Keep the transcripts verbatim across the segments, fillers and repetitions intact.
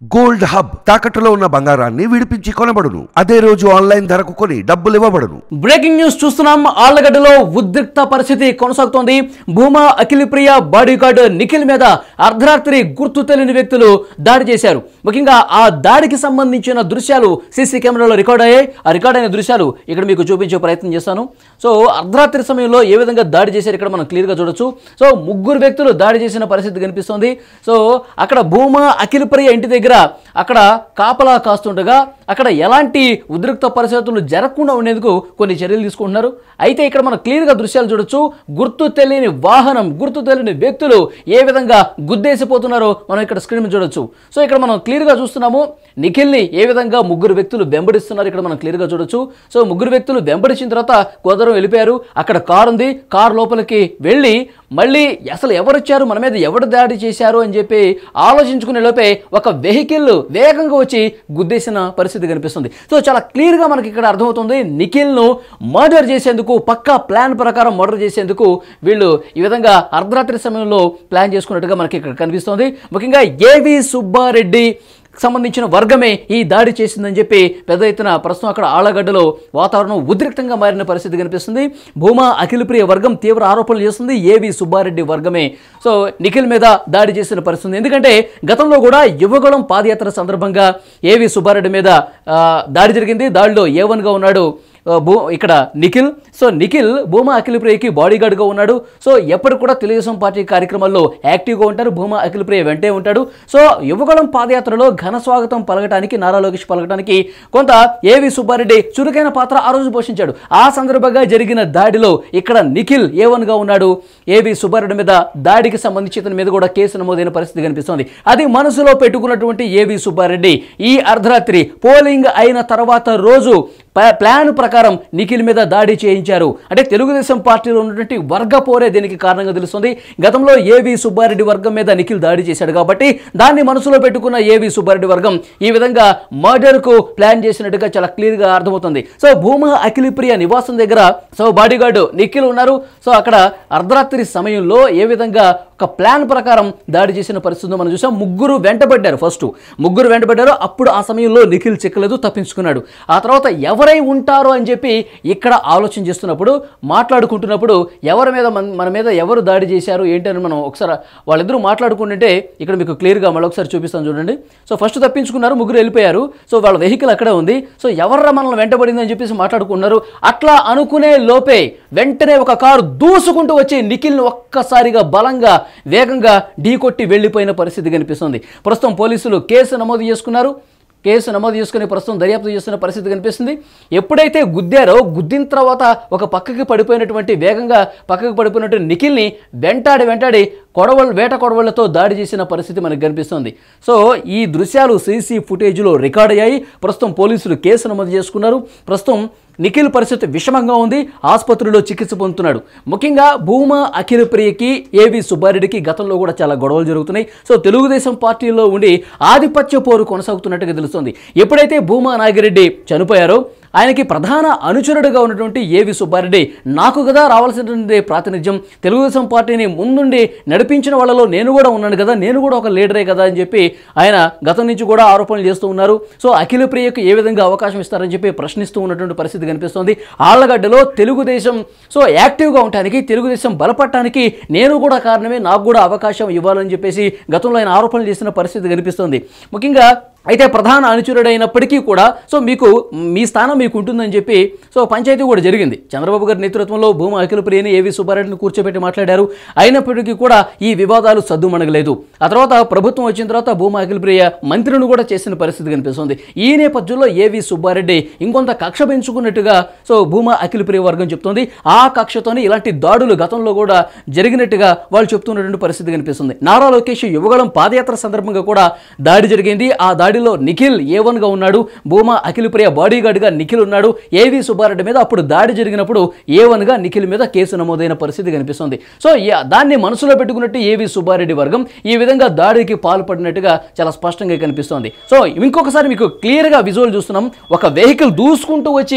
Gold hub తాకట్టులో ఉన్న బంగారాన్ని విడిపించి కొనబడును. అదే రోజు ఆన్లైన్ ధరకు కొని డబ్బులు ఇవ్వబడును. బ్రేకింగ్ న్యూస్ చూస్తున్నాం. ఆళ్లగడ్డలో ఉద్రిక్త పరిస్థితి కొనసాగుతోంది. భూమా అఖిలప్రియ బాడీగార్డ్ నిఖిల్ మీద అర్ధరాత్రి గుర్తు తెలియని వ్యక్తులు దాడి చేశారు. ముఖ్యంగా ఆ దాడికి సంబంధించిన దృశ్యాలు సీసీ కెమెరాలో రికార్డ్ అయ్యాయి. ఆ రికార్డ్ అయిన దృశ్యాలు ఇక్కడ మీకు చూపించే ప్రయత్నం చేస్తాను. సో అర్ధరాత్రి సమయంలో ఏ విధంగా దాడి చేశారు ఇక్కడ మనం క్లియర్గా చూడొచ్చు. సో ముగ్గురు వ్యక్తులు దాడి చేసిన పరిస్థితి కనిపిస్తుంది. సో అక్కడ భూమా అఖిలప్రియ ఇంటి దగ్గర అక్కడ కాపలా కాస్తుండగా అక్కడ ఎలాంటి ఉద్రిక్త పరిస్థితులు జరగకుండా ఉండేందుకు కొన్ని చర్యలు తీసుకుంటున్నారు. అయితే ఇక్కడ మనం క్లియర్గా దృశ్యాలు చూడొచ్చు. గుర్తు తెలియని వాహనం, గుర్తు తెలియని వ్యక్తులు ఏ విధంగా గుద్దేసిపోతున్నారో మనం ఇక్కడ స్క్రీన్ మీద చూడొచ్చు. సో ఇక్కడ మనం క్లియర్గా చూస్తున్నాము నిఖిల్ని ఏ విధంగా ముగ్గురు వ్యక్తులు వెంబడిస్తున్నారు ఇక్కడ మనం క్లియర్గా చూడొచ్చు. సో ముగ్గురు వ్యక్తులు వెంబడించిన తర్వాత గోదరం వెళ్ళిపోయారు. అక్కడ కారు ఉంది. కారు లోపలికి వెళ్ళి మళ్ళీ అసలు ఎవరు వచ్చారు, మన మీద ఎవరు దాడి చేశారు అని చెప్పి ఆలోచించుకునే లోపే ఒక వెహికల్ వేగంగా వచ్చి గుద్దేసిన పరిస్థితి కనిపిస్తుంది. సో చాలా క్లియర్గా మనకి ఇక్కడ అర్థమవుతుంది నిఖిల్ను మర్డర్ చేసేందుకు, పక్కా ప్లాన్ ప్రకారం మర్డర్ చేసేందుకు వీళ్ళు ఈ విధంగా అర్ధరాత్రి సమయంలో ప్లాన్ చేసుకున్నట్టుగా మనకి ఇక్కడ కనిపిస్తుంది. ముఖ్యంగా ఏవి సుబ్బారెడ్డి సంబంధించిన వర్గమే ఈ దాడి చేసిందని చెప్పి పెద్ద ఎత్తున ప్రస్తుతం అక్కడ ఆళ్లగడ్డలో వాతావరణం ఉద్రిక్తంగా మారిన పరిస్థితి కనిపిస్తుంది. భూమా అఖిలప్రియ వర్గం తీవ్ర ఆరోపణలు చేస్తుంది. ఏవి సుబ్బారెడ్డి వర్గమే సో నిఖిల్ మీద దాడి చేసిన పరిస్థితి. ఎందుకంటే గతంలో కూడా యువగళం పాదయాత్ర సందర్భంగా ఏవి సుబ్బారెడ్డి మీద దాడి జరిగింది. దాడిలో ఏ వన్గా ఉన్నాడు భూ ఇక్కడ నిఖిల్. సో నిఖిల్ భూమా అఖిలప్రియకి బాడీగార్డ్గా ఉన్నాడు. సో ఎప్పటికి కూడా తెలుగుదేశం పార్టీ కార్యక్రమాల్లో యాక్టివ్గా ఉంటారు. భూమా అఖిలప్రియ వెంటే ఉంటాడు. సో యువగళం పాదయాత్రలో ఘన స్వాగతం పలకటానికి, నారా లోకేష్ పలకటానికి కొంత ఏవి సుబ్బారెడ్డి చురుకైన పాత్ర ఆ రోజు పోషించాడు. ఆ సందర్భంగా జరిగిన దాడిలో ఇక్కడ నిఖిల్ ఏ వన్గా ఉన్నాడు. ఏవి సుబ్బారెడ్డి మీద దాడికి సంబంధించి ఇతని మీద కూడా కేసు నమోదైన పరిస్థితి కనిపిస్తుంది. అది మనసులో పెట్టుకున్నటువంటి ఏవి సుబ్బారెడ్డి ఈ అర్ధరాత్రి పోలింగ్ అయిన తర్వాత రోజు ప్లాన్ ప్రకారం నిఖిల్ మీద దాడి చేయించారు. అంటే తెలుగుదేశం పార్టీలో ఉన్నటువంటి వర్గ పోరే దీనికి కారణంగా తెలుస్తుంది. గతంలో ఏవి సుబ్బారెడ్డి వర్గం మీద నిఖిల్ దాడి చేశాడు కాబట్టి దాన్ని మనసులో పెట్టుకున్న ఏవి సుబ్బారెడ్డి వర్గం ఈ విధంగా మర్డర్కు ప్లాన్ చేసినట్టుగా చాలా క్లియర్గా అర్థమవుతుంది. సో భూమా అఖిలప్రియ నివాసం దగ్గర సో బాడీగార్డు నిఖిల్ ఉన్నారు. సో అక్కడ అర్ధరాత్రి సమయంలో ఏ విధంగా ఒక ప్లాన్ ప్రకారం దాడి చేసిన పరిస్థితి మనం చూసాం. ముగ్గురు వెంటబడ్డారు. ఫస్ట్ ముగ్గురు వెంటబడ్డారు. అప్పుడు ఆ సమయంలో నిఖిల్ చిక్కలేదు, తప్పించుకున్నాడు. ఆ తర్వాత ఎవరై ఉంటారో అని చెప్పి ఇక్కడ ఆలోచన చేస్తున్నప్పుడు, మాట్లాడుకుంటున్నప్పుడు ఎవరి మీద మన మీద ఎవరు దాడి చేశారు ఏంటని మనం ఒకసారి వాళ్ళిద్దరూ మాట్లాడుకుంటుంటే ఇక్కడ మీకు క్లియర్గా మళ్ళొకసారి చూపిస్తాను చూడండి. సో ఫస్ట్ తప్పించుకున్నారు, ముగ్గురు వెళ్ళిపోయారు. సో వాళ్ళ వెహికల్ అక్కడే ఉంది. సో ఎవర్రా మనల్ని వెంటబడింది అని చెప్పేసి మాట్లాడుకున్నారు. అట్లా అనుకునే లోపే వెంటనే ఒక కారు దూసుకుంటూ వచ్చి నిఖిల్ని ఒక్కసారిగా బలంగా వేగంగా ఢీకొట్టి వెళ్లిపోయిన పరిస్థితి కనిపిస్తుంది. ప్రస్తుతం పోలీసులు కేసు నమోదు చేసుకున్నారు. కేసు నమోదు చేసుకుని ప్రస్తుతం దర్యాప్తు చేస్తున్న పరిస్థితి కనిపిస్తుంది. ఎప్పుడైతే గుద్దారో గుద్దిన తర్వాత ఒక పక్కకి పడిపోయినటువంటి వేగంగా పక్కకి పడిపోయినటువంటి నిఖిల్ని వెంటాడి వెంటాడి కొడవళ్ళు వేట కొడవళ్లతో దాడి చేసిన పరిస్థితి మనకు కనిపిస్తుంది. సో ఈ దృశ్యాలు సీసీ ఫుటేజ్లో రికార్డ్ అయ్యాయి. ప్రస్తుతం పోలీసులు కేసు నమోదు చేసుకున్నారు. ప్రస్తుతం నిఖిల్ పరిస్థితి విషమంగా ఉంది. ఆసుపత్రిలో చికిత్స పొందుతున్నాడు. ముఖ్యంగా భూమా అఖిలప్రియకి ఏవి సుబ్బారెడ్డికి గతంలో కూడా చాలా గొడవలు జరుగుతున్నాయి. సో తెలుగుదేశం పార్టీలో ఉండి ఆధిపత్య పోరు కొనసాగుతున్నట్టుగా తెలుస్తుంది. ఎప్పుడైతే భూమా నాగిరెడ్డి చనిపోయారో ఆయనకి ప్రధాన అనుచరుడుగా ఉన్నటువంటి ఏవి సుబ్బారెడ్డి నాకు కదా రావాల్సినటువంటి ప్రాతినిధ్యం, తెలుగుదేశం పార్టీని ముందుండి నడిపించిన వాళ్ళలో నేను కూడా ఉన్నాను కదా, నేను కూడా ఒక లీడరే కదా అని చెప్పి ఆయన గతం నుంచి కూడా ఆరోపణలు చేస్తూ ఉన్నారు. సో అఖిలప్రియకు ఏ విధంగా అవకాశం ఇస్తారని చెప్పి ప్రశ్నిస్తూ ఉన్నటువంటి పరిస్థితి కనిపిస్తుంది. ఆళ్లగడ్డలో తెలుగుదేశం సో యాక్టివ్గా ఉండటానికి, తెలుగుదేశం బలపడటానికి నేను కూడా కారణమే, నాకు కూడా అవకాశం ఇవ్వాలని చెప్పేసి గతంలో ఆయన ఆరోపణలు చేసిన పరిస్థితి కనిపిస్తుంది. ముఖ్యంగా అయితే ప్రధాన అనుచరుడైనప్పటికీ కూడా సో మీకు మీ స్థానం మీకు ఉంటుందని చెప్పి సో పంచాయతీ కూడా జరిగింది. చంద్రబాబు గారి నేతృత్వంలో భూమా అఖిలప్రియని ఏవి సుబ్బారెడ్డిని కూర్చోబెట్టి మాట్లాడారు. అయినప్పటికీ కూడా ఈ వివాదాలు సద్దుమణగలేదు. ఆ తర్వాత ప్రభుత్వం వచ్చిన తర్వాత భూమా అఖిలప్రియ మంత్రిని కూడా చేసిన పరిస్థితి కనిపిస్తుంది. ఈ నేపథ్యంలో ఏవి సుబ్బారెడ్డి ఇంకొంత కక్ష పెంచుకున్నట్టుగా సో భూమా అఖిలప్రియ వర్గం చెప్తోంది. ఆ కక్షతోనే ఇలాంటి దాడులు గతంలో కూడా జరిగినట్టుగా వాళ్ళు చెప్తున్నటువంటి పరిస్థితి కనిపిస్తుంది. నారా లోకేష్ యువగళం పాదయాత్ర సందర్భంగా కూడా దాడి జరిగింది. ఆ దాడి దాడిలో నిఖిల్ ఏ వన్గా ఉన్నాడు. భూమా అఖిలప్రియ బాడీగార్డ్గా నిఖిల్ ఉన్నాడు. ఏవి సుబ్బారెడ్డి మీద అప్పుడు దాడి జరిగినప్పుడు ఏ వన్గా నిఖిల్ మీద కేసు నమోదైన పరిస్థితి కనిపిస్తుంది. సో దాన్ని మనసులో పెట్టుకున్నట్టు ఏవి సుబ్బారెడ్డి వర్గం ఈ విధంగా దాడికి పాల్పడినట్టుగా చాలా స్పష్టంగా కనిపిస్తోంది. సో ఇంకొకసారి మీకు క్లియర్గా విజువల్ చూస్తున్నాం. ఒక వెహికల్ దూసుకుంటూ వచ్చి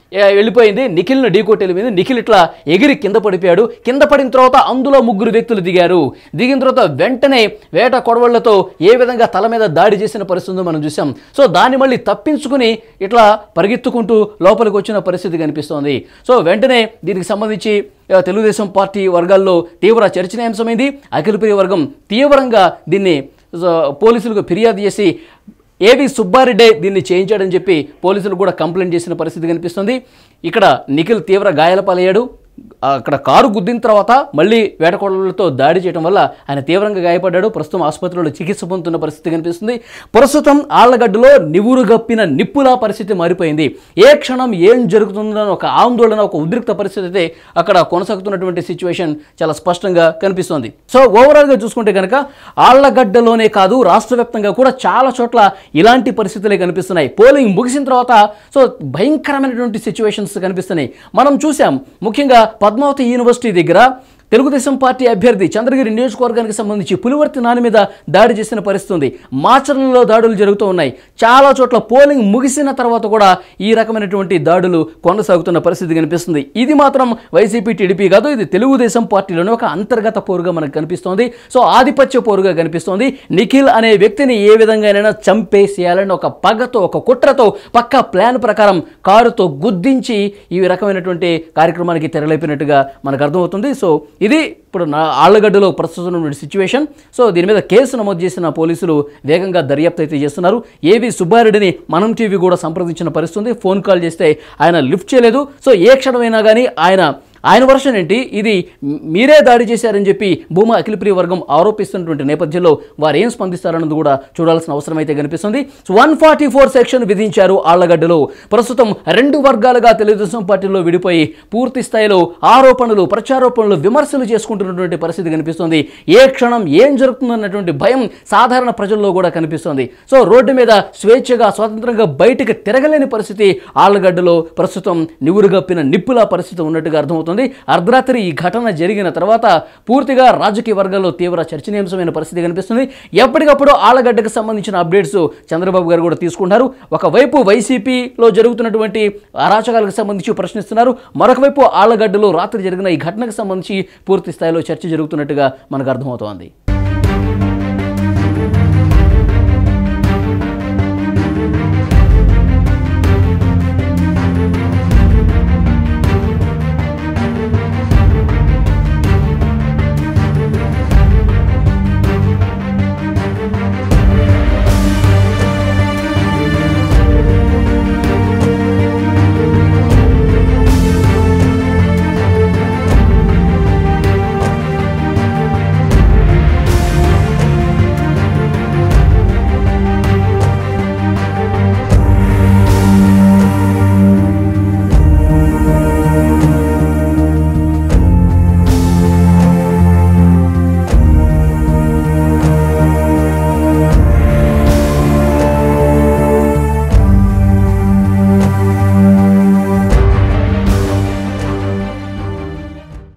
వెళ్ళిపోయింది. నిఖిల్ను ఢీకొట్టి వెళ్ళిపోయింది. నిఖిల్ ఇట్లా ఎగిరి కింద పడిపోయాడు. కింద పడిన తర్వాత అందులో ముగ్గురు వ్యక్తులు దిగారు. దిగిన తర్వాత వెంటనే వేట కొడవళ్లతో ఏ విధంగా తల మీద దాడి చేసిన పరిస్థితి మనం చూసాం. సో దాన్ని మళ్ళీ తప్పించుకుని ఇట్లా పరిగెత్తుకుంటూ లోపలికి వచ్చిన పరిస్థితి కనిపిస్తోంది. సో వెంటనే దీనికి సంబంధించి తెలుగుదేశం పార్టీ వర్గాల్లో తీవ్ర చర్చనీయాంశమైంది. అఖిలప్రియ వర్గం తీవ్రంగా దీన్ని పోలీసులకు ఫిర్యాదు చేసి ఏవి సుబ్బారెడ్డి దీన్ని చేయించాడని చెప్పి పోలీసులు కూడా కంప్లైంట్ చేసిన పరిస్థితి కనిపిస్తుంది. ఇక్కడ నిఖిల్ తీవ్ర గాయాల పాలయ్యాడు. అక్కడ కారు గుద్దిన తర్వాత మళ్ళీ వేటకోడలతో దాడి చేయడం వల్ల ఆయన తీవ్రంగా గాయపడ్డాడు. ప్రస్తుతం ఆసుపత్రిలో చికిత్స పొందుతున్న పరిస్థితి కనిపిస్తుంది. ప్రస్తుతం ఆళ్లగడ్డలో నివురుగప్పిన నిప్పులా పరిస్థితి మారిపోయింది. ఏ క్షణం ఏం జరుగుతుందని ఒక ఆందోళన, ఒక ఉద్రిక్త పరిస్థితి అయితే అక్కడ కొనసాగుతున్నటువంటి సిచ్యువేషన్ చాలా స్పష్టంగా కనిపిస్తోంది. సో ఓవరాల్గా చూసుకుంటే కనుక ఆళ్లగడ్డలోనే కాదు రాష్ట్ర వ్యాప్తంగా కూడా చాలా చోట్ల ఇలాంటి పరిస్థితులే కనిపిస్తున్నాయి. పోలింగ్ ముగిసిన తర్వాత సో భయంకరమైనటువంటి సిచ్యువేషన్స్ కనిపిస్తున్నాయి. మనం చూసాం ముఖ్యంగా పద్మావతి యూనివర్సిటీ దగ్గర తెలుగుదేశం పార్టీ అభ్యర్థి చంద్రగిరి నియోజకవర్గానికి సంబంధించి పులివర్తి నాని మీద దాడి చేసిన పరిస్థితి ఉంది. మాచర్లలో దాడులు జరుగుతూ ఉన్నాయి. చాలా చోట్ల పోలింగ్ ముగిసిన తర్వాత కూడా ఈ రకమైనటువంటి దాడులు కొనసాగుతున్న పరిస్థితి కనిపిస్తుంది. ఇది మాత్రం వైసీపీ టీడీపీ కాదు, ఇది తెలుగుదేశం పార్టీలోనే ఒక అంతర్గత పోరుగా మనకు కనిపిస్తోంది. సో ఆధిపత్య పోరుగా కనిపిస్తోంది. నిఖిల్ అనే వ్యక్తిని ఏ విధంగానైనా చంపేసేయాలని ఒక పగతో, ఒక కుట్రతో, పక్కా ప్లాన్ ప్రకారం కారుతో గుద్దించి ఈ రకమైనటువంటి కార్యక్రమానికి తెరలేపినట్టుగా మనకు అర్థమవుతుంది. సో ఇది ఇప్పుడు నా ఆళ్లగడ్డలో ప్రస్తుతం సిచ్యువేషన్. సో దీని మీద కేసు నమోదు చేసిన పోలీసులు వేగంగా దర్యాప్తు అయితే చేస్తున్నారు. ఏవి సుబ్బారెడ్డిని మనం టీవీ కూడా సంప్రదించిన పరిస్థితుంది. ఫోన్ కాల్ చేస్తే ఆయన లిఫ్ట్ చేయలేదు. సో ఏ క్షణమైనా కానీ ఆయన ఆయన వర్షన్ ఏంటి, ఇది మీరే దాడి చేశారని చెప్పి భూమా అఖిలప్రియ వర్గం ఆరోపిస్తున్నటువంటి నేపథ్యంలో వారు ఏం స్పందిస్తారన్నది కూడా చూడాల్సిన అవసరం అయితే కనిపిస్తుంది. వన్ ఫార్టీ ఫోర్ సెక్షన్ విధించారు ఆళ్లగడ్డలో. ప్రస్తుతం రెండు వర్గాలుగా తెలుగుదేశం పార్టీలో విడిపోయి పూర్తి స్థాయిలో ఆరోపణలు, ప్రచారోపణలు, విమర్శలు చేసుకుంటున్నటువంటి పరిస్థితి కనిపిస్తుంది. ఏ క్షణం ఏం జరుగుతుందన్నటువంటి భయం సాధారణ ప్రజల్లో కూడా కనిపిస్తుంది. సో రోడ్డు మీద స్వేచ్ఛగా స్వతంత్రంగా బయటకు తిరగలేని పరిస్థితి ఆళ్లగడ్డలో ప్రస్తుతం నివురుగప్పిన నిప్పులా పరిస్థితి ఉన్నట్టుగా అర్థమవుతుంది. అర్ధరాత్రి ఈ ఘటన జరిగిన తర్వాత పూర్తిగా రాజకీయ వర్గాల్లో తీవ్ర చర్చనీయాంశమైన పరిస్థితి కనిపిస్తుంది. ఎప్పటికప్పుడు ఆళ్లగడ్డకు సంబంధించిన అప్డేట్స్ చంద్రబాబు గారు కూడా తీసుకుంటున్నారు. ఒకవైపు వైసీపీలో జరుగుతున్నటువంటి అరాచకాలకు సంబంధించి ప్రశ్నిస్తున్నారు, మరొక వైపు ఆళ్లగడ్డలో రాత్రి జరిగిన ఈ ఘటనకు సంబంధించి పూర్తి స్థాయిలో చర్చ జరుగుతున్నట్టుగా మనకు అర్థమవుతోంది.